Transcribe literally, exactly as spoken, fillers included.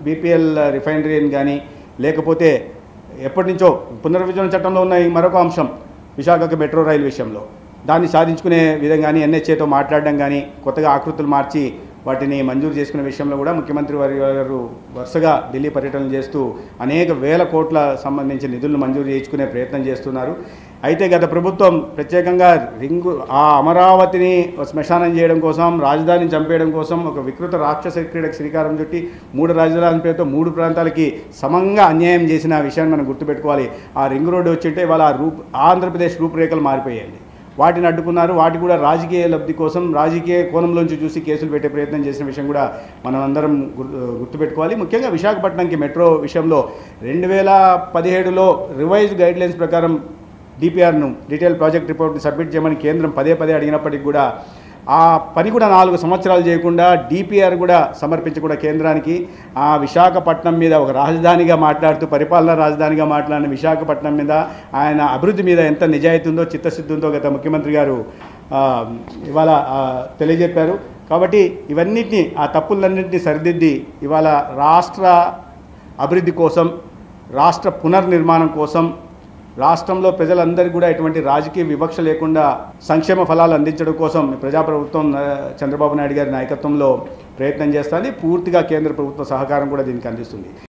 BPL రిఫైనరీని కానీ లేకపోతే ఎప్పటి నుంచో పునర్విభజన చట్టంలో ఉన్న ఈ మరొక అంశం విశాఖకు మెట్రో రైలు విషయంలో దాన్ని సాధించుకునే విధంగానే ఎన్హెచ్ఏతో మాట్లాడడం కానీ కొత్తగా ఆకృతులు మార్చి వాటిని మంజూరు చేసుకునే విషయంలో కూడా ముఖ్యమంత్రి వారి గారు వరుసగా ఢిల్లీ పర్యటనలు చేస్తూ అనేక వేల కోట్ల సంబంధించిన నిధులను మంజూరు చేయించుకునే ప్రయత్నం చేస్తున్నారు. అయితే గత ప్రభుత్వం ప్రత్యేకంగా రింగు ఆ అమరావతిని శ్మశానం చేయడం కోసం, రాజధానిని చంపేయడం కోసం ఒక వికృత రాక్షస క్రీడకు శ్రీకారం చుట్టి మూడు రాజధాని పేరుతో మూడు ప్రాంతాలకి సమంగా అన్యాయం చేసిన విషయాన్ని మనం గుర్తుపెట్టుకోవాలి. ఆ రింగ్ రోడ్డు వచ్చింటే వాళ్ళ రూప్ ఆంధ్రప్రదేశ్ రూపురేఖలు మారిపోయాయండి. వాటిని అడ్డుకున్నారు. వాటి కూడా రాజకీయ లబ్ధి కోసం రాజకీయ కోణంలోంచి చూసి కేసులు పెట్టే ప్రయత్నం చేసిన విషయం కూడా మనం అందరం గుర్తుపెట్టుకోవాలి. ముఖ్యంగా విశాఖపట్నంకి మెట్రో విషయంలో రెండు వేల పదిహేడులో రివైజ్డ్ గైడ్లైన్స్ ప్రకారం డిపిఆర్ను డీటెయిల్ ప్రాజెక్ట్ రిపోర్ట్ని సబ్మిట్ చేయమని కేంద్రం పదే పదే అడిగినప్పటికీ కూడా ఆ పని కూడా నాలుగు సంవత్సరాలు చేయకుండా డిపిఆర్ కూడా సమర్పించకుండా కేంద్రానికి ఆ విశాఖపట్నం మీద ఒక రాజధానిగా మాట్లాడుతూ పరిపాలనా రాజధానిగా మాట్లాడిన విశాఖపట్నం మీద ఆయన అభివృద్ధి మీద ఎంత నిజాయితీ ఉందో చిత్తశుద్ధి ఉందో గత ముఖ్యమంత్రి గారు ఇవాళ తెలియజెప్పారు. కాబట్టి ఇవన్నిటినీ ఆ తప్పులన్నింటినీ సరిదిద్ది ఇవాళ రాష్ట్ర అభివృద్ధి కోసం, రాష్ట్ర పునర్నిర్మాణం కోసం, రాష్ట్రంలో ప్రజలందరికీ కూడా ఎటువంటి రాజకీయ వివక్ష లేకుండా సంక్షేమ ఫలాలు అందించడం కోసం ప్రజాప్రభుత్వం చంద్రబాబు నాయుడు గారి నాయకత్వంలో ప్రయత్నం చేస్తుంది. పూర్తిగా కేంద్ర ప్రభుత్వ సహకారం కూడా దీనికి అందిస్తుంది.